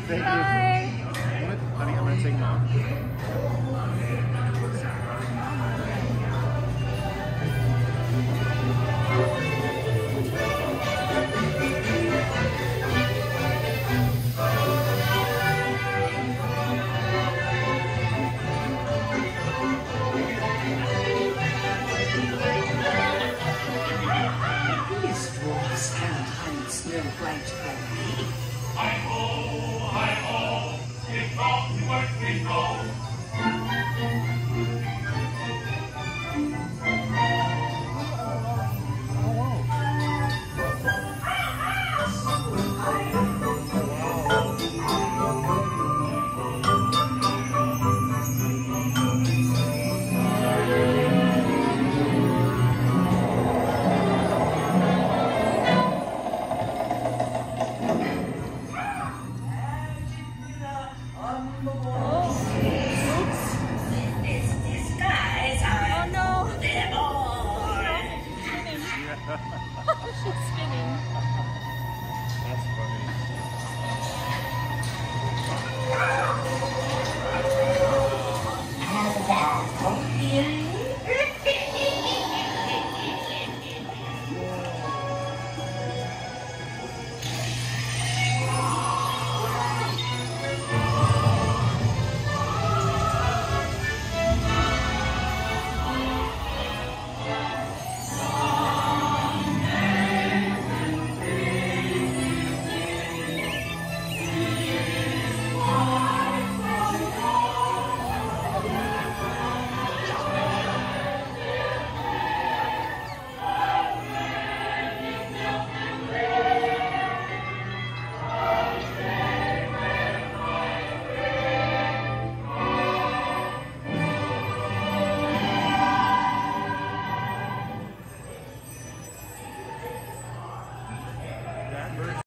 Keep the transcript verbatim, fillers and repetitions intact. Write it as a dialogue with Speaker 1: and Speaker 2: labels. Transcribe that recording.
Speaker 1: Thank
Speaker 2: Bye.
Speaker 1: you. I'm gonna, honey, I'm gonna take them off.
Speaker 3: These dwarfs can't hide Snow White from me.
Speaker 4: Hi-ho, hi-ho, if off to work we go.
Speaker 2: She's